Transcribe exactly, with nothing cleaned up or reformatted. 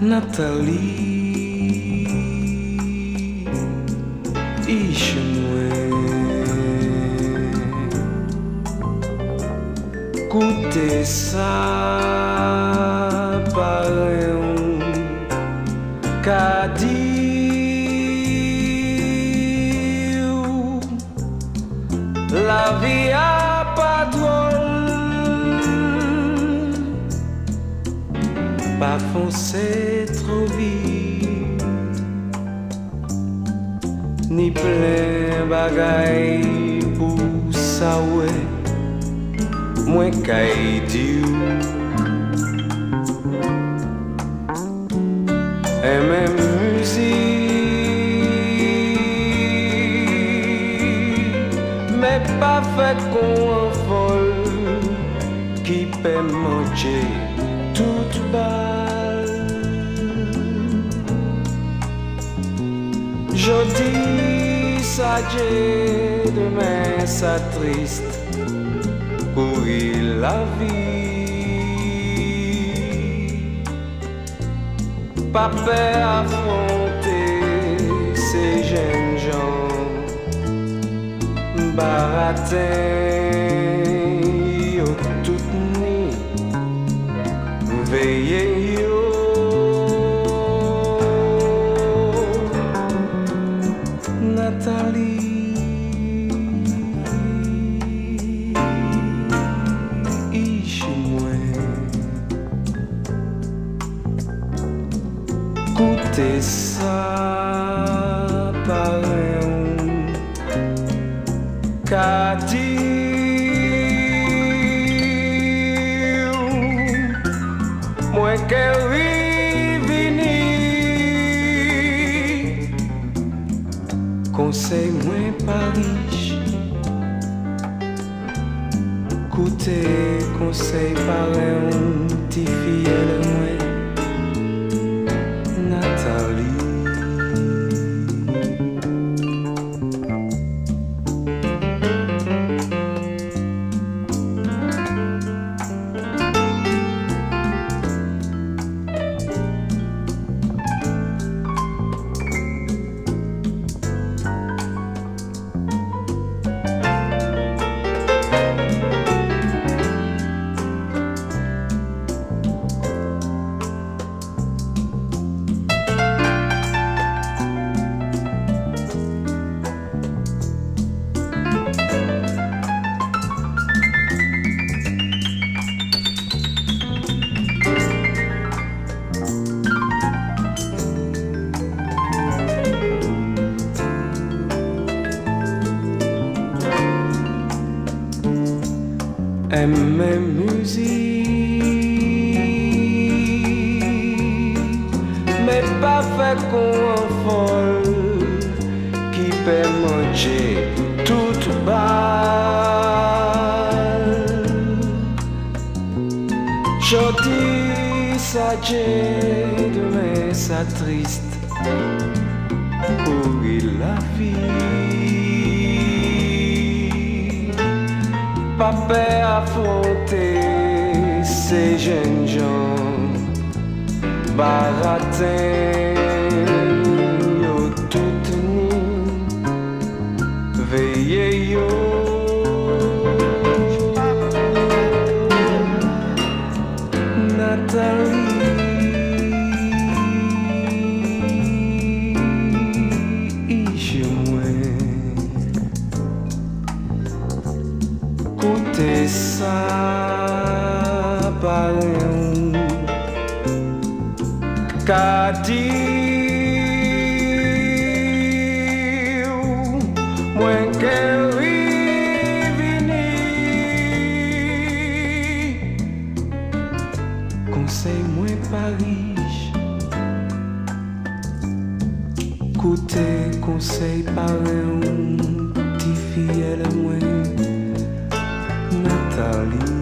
Nathalie, iche mwen, koute sa pare yon kadi ou, la vie a pas drôle, pas foncer trop vite, ni plein bagay pour ça ouais, moins kay di ou. Et même musique, mais pas fait qu'on en folle, qui peut manger toute balle. Jodi sage, demain ça triste, courir la vie. Pas peur affronter ces jeunes gens baratins yo tout ni veillez yo Nathalie iche mwen écoutez ça par un kadi moi qu'elle vini conseil moins pas riche écoutez conseil par un petit fiel moins Nathalie. Aime mes musiques, mais pas fait qu'on en folle, qui peut manger toute balle. Jodi sage, demain ça triste, courir la vie. Pas peur affronter ces jeunes gens baratins yo tout ni veillez yo Nathalie iche mwen écoutez ça par un kadi moins qu'elle vini conseil moins pas riche écoutez conseil par un petit fiel moins Nathalie.